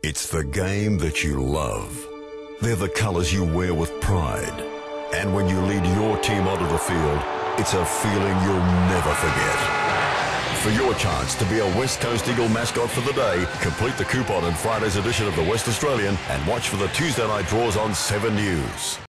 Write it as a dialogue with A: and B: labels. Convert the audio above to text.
A: It's the game that you love. They're the colours you wear with pride. And when you lead your team onto the field, it's a feeling you'll never forget. For your chance to be a West Coast Eagle mascot for the day, complete the coupon in Friday's edition of the West Australian and watch for the Tuesday night draws on 7 News.